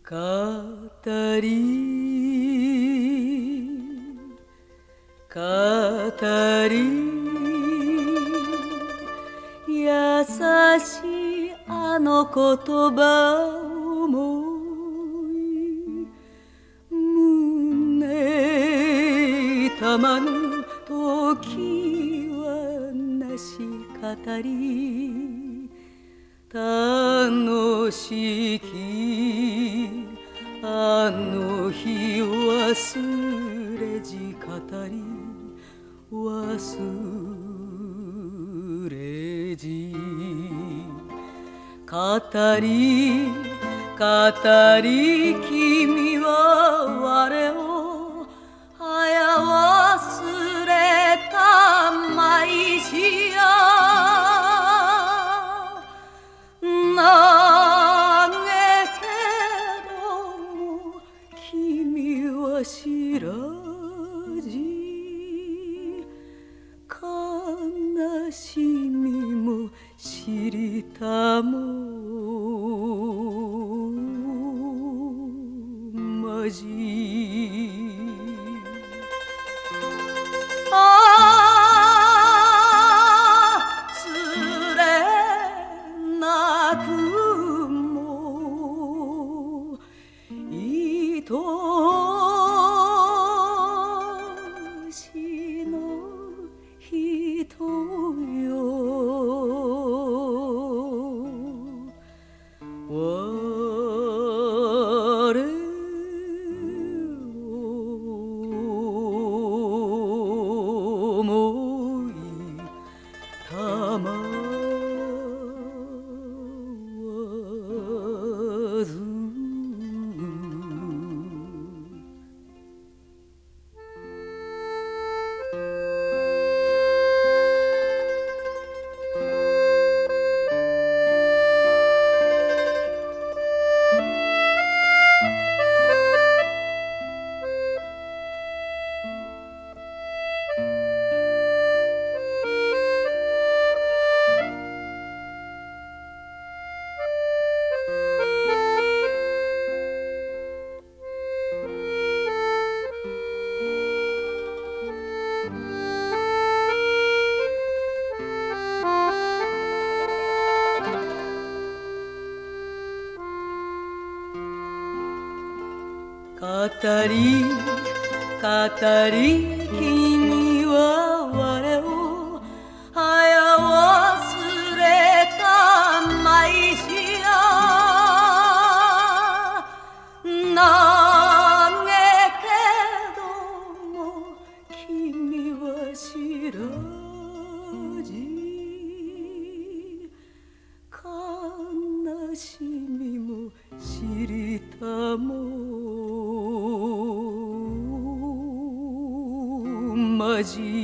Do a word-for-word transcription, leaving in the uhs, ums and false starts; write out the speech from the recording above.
語り語り優しいあの言葉を思い胸痛まぬ時はなし語り楽しきあの日忘れじ語り忘れじ語り語り君は我をあや忘れたまいしや嘆けども君は知らじ悲しみも知りたもまじ語り語り君は我をあや忘れたまいしや嘆けども君は知らじ悲しみも知りたもまじ